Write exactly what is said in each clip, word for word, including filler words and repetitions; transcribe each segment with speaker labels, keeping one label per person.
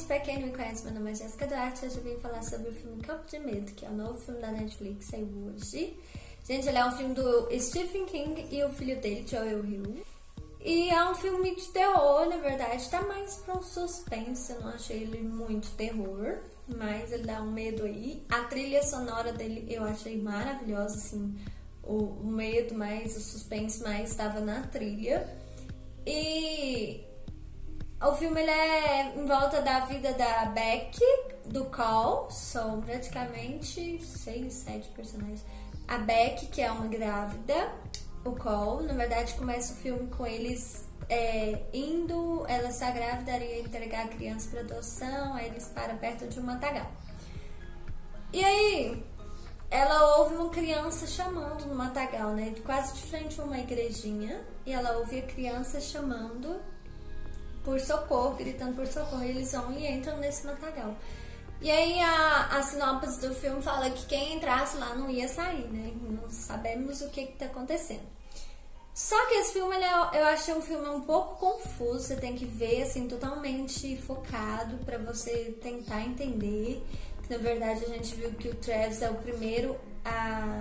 Speaker 1: pra quem não me conhece, meu nome é Jéssica Duarte. Hoje eu vim falar sobre o filme Campo de Medo, que é o novo filme da Netflix, saiu hoje. Gente, ele é um filme do Stephen King e o filho dele, Joel Hill. E é um filme de terror, na verdade, tá mais pra um suspense. Eu não achei ele muito terror, mas ele dá um medo aí. A trilha sonora dele eu achei maravilhosa, assim, o, o medo mais, o suspense mais estava na trilha. E o filme ele é em volta da vida da Beck, do Cole, são praticamente seis, sete personagens. A Beck, que é uma grávida, o Cole, na verdade começa o filme com eles é, indo, ela está grávida, iria entregar a criança para adoção, aí eles param perto de um matagal. E aí, ela ouve uma criança chamando no matagal, né, quase de frente a uma igrejinha, e ela ouve a criança chamando por socorro, gritando por socorro, e eles vão e entram nesse matagal. E aí a, a sinopse do filme fala que quem entrasse lá não ia sair, né? Não sabemos o que que tá acontecendo. Só que esse filme, ele é, eu achei um filme um pouco confuso, você tem que ver, assim, totalmente focado pra você tentar entender. Que, na verdade, a gente viu que o Travis é o primeiro a...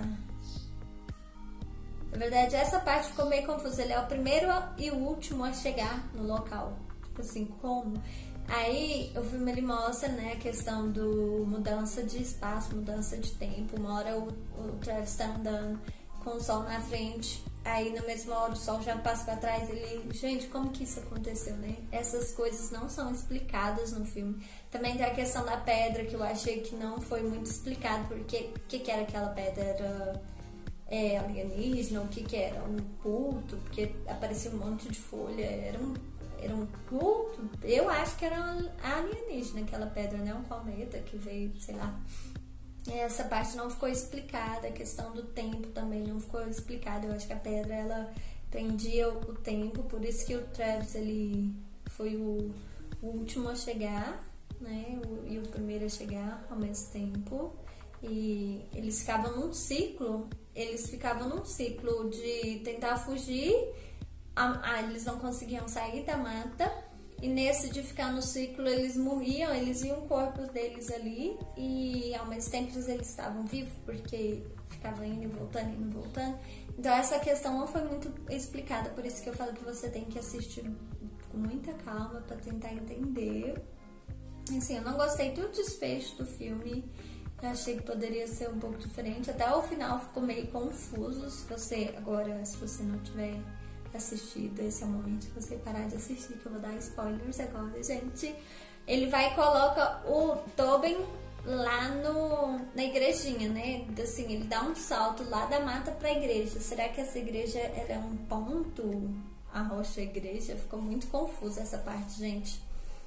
Speaker 1: Na verdade, essa parte ficou meio confusa, ele é o primeiro e o último a chegar no local. Tipo assim, como... Aí o filme ele mostra, né, a questão do mudança de espaço, mudança de tempo. Uma hora o, o Travis tá andando com o sol na frente, aí na mesma hora o sol já passa pra trás. Ele, gente, como que isso aconteceu, né? Essas coisas não são explicadas no filme. Também tem a questão da pedra, que eu achei que não foi muito explicado, porque o que, que era aquela pedra? Era é, alienígena, o que que era? Um culto, porque aparecia um monte de folha, era um Era um culto, eu acho que era alienígena aquela pedra, né? Um cometa que veio, sei lá. Essa parte não ficou explicada, a questão do tempo também não ficou explicada. Eu acho que a pedra, ela prendia o tempo, por isso que o Travis, ele foi o, o último a chegar, né? O, e o primeiro a chegar ao mesmo tempo. E eles ficavam num ciclo, eles ficavam num ciclo de tentar fugir. Ah, eles não conseguiam sair da mata, e nesse de ficar no ciclo eles morriam, eles viam o corpo deles ali, e ao mesmo tempo eles estavam vivos, porque ficavam indo e voltando, indo e voltando. Então essa questão não foi muito explicada, por isso que eu falo que você tem que assistir com muita calma para tentar entender. Assim, eu não gostei do desfecho do filme, eu achei que poderia ser um pouco diferente, até o final ficou meio confuso. Se você, agora, se você não tiver assistido, esse é o momento de você parar de assistir, que eu vou dar spoilers agora, gente. Ele vai e coloca o Tobin lá no, na igrejinha, né? Assim, ele dá um salto lá da mata pra igreja. Será que essa igreja ela é um ponto? A rocha, a igreja? Ficou muito confusa essa parte, gente.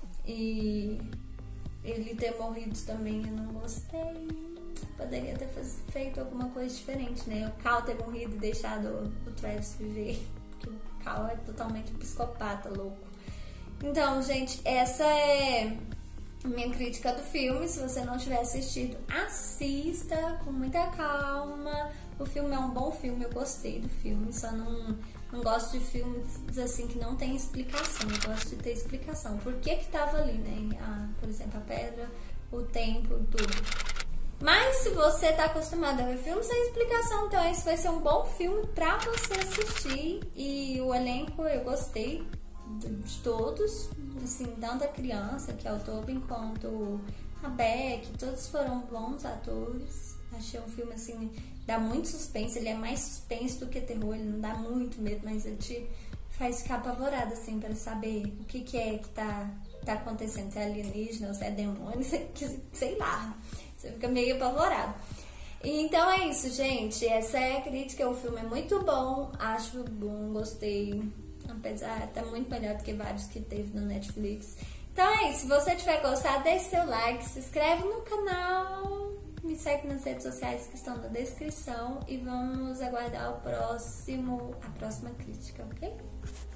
Speaker 1: E ele ter morrido também eu não gostei. Poderia ter feito alguma coisa diferente, né? O Cal ter morrido e deixado o Travis viver. O Cal é totalmente psicopata, louco. Então, gente, essa é a minha crítica do filme. Se você não tiver assistido, assista com muita calma. O filme é um bom filme, eu gostei do filme. Só não, não gosto de filmes assim que não tem explicação. Eu gosto de ter explicação. Por que que tava ali, né? A, por exemplo, a pedra, o tempo, tudo. Mas se você tá acostumado a ver filme sem explicação, então esse vai ser um bom filme pra você assistir. E o elenco eu gostei de, de todos, assim, tanto a criança, que é o Tobin, quanto a Beck, todos foram bons atores. Achei um filme, assim, dá muito suspense, ele é mais suspense do que terror, ele não dá muito medo, mas ele te faz ficar apavorada, assim, pra saber o que que é que tá, tá acontecendo, se é alienígena ou se é demônio, sei lá. Você fica meio apavorado. Então é isso, gente. Essa é a crítica. O filme é muito bom. Acho bom, gostei. Apesar, tá muito melhor do que vários que teve no Netflix. Então é isso. Se você tiver gostado, deixe seu like, se inscreve no canal, me segue nas redes sociais que estão na descrição. E vamos aguardar o próximo, a próxima crítica, ok?